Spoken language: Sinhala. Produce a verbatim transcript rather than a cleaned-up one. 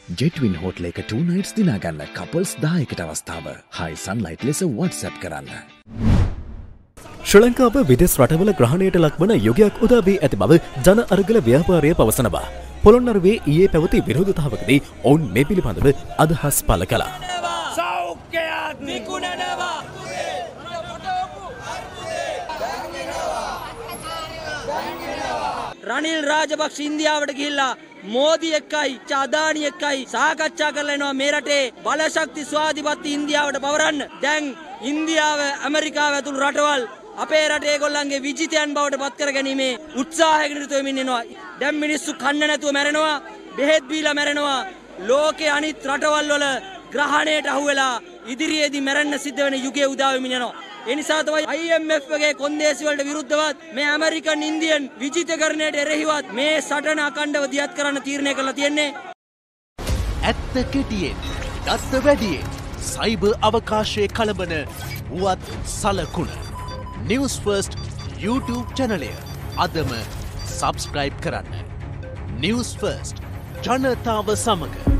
ජෙට්වින් හෝටල් එක two nights දිනා ගන්න කපල්ස් දායකට අවස්ථාව. හයි සන්ලයිට් ලෙස WhatsApp කරන්න. ශ්‍රී ලංකාව විදේශ රටවල ග්‍රහණයට ලක්වන යුගයක් උදා වී ඇති බව ජන අරගල ව්‍යාපාරය පවසනවා. පොළොන්නරුවේ ඊයේ පැවති විරෝධතාවකදී ඔවුන් මේ පිළිබඳව අදහස් පළ කළා. සෞඛ්‍යයක් විකුණනවා. රනිල් රාජපක්ෂ ඉන්දියාවට ගිහිල්ලා මෝදි එක්කයි අදානි එක්කයි සාකච්ඡා කරලා එනවා මේ රටේ බලශක්ති ස්වාධිපත්‍ය ඉන්දියාවට පවරන්න. දැන් ඉන්දියාව ඇමරිකාව ඇතුළු රටවල් අපේ රටේ ඒගොල්ලන්ගේ විජිතයන් බවට පත් කර ගැනීමේ උත්සාහයක නිරත වෙමින් ඉන්නවා. දැන් මිනිස්සු කන්න නැතුව මැරෙනවා, බෙහෙත් බීලා මැරෙනවා. ලෝකේ අනිත් රටවල් වල ග්‍රහණයට අහුවෙලා ඉදිරියේදී මැරෙන්න සිද්ධ වෙන යුගයේ උදා වෙමින් යනවා. ඒ නිසා තමයි I M F වගේ කොන්දේසි වලට විරුද්ධවත් මේ ඇමරිකන් ඉන්දියන් විජිතකරණයට එරෙහිවත් මේ සටන අකණ්ඩව දියත් කරන්න තීරණය කරලා තියෙන්නේ. ඇත්ත කෙටියෙන්, දත්ත වැඩියෙන්, සයිබර් අවකාශයේ කලබන වුවත් සලකුණ. News First YouTube channelය අදම subscribe කරන්න. News First ජනතාව සමග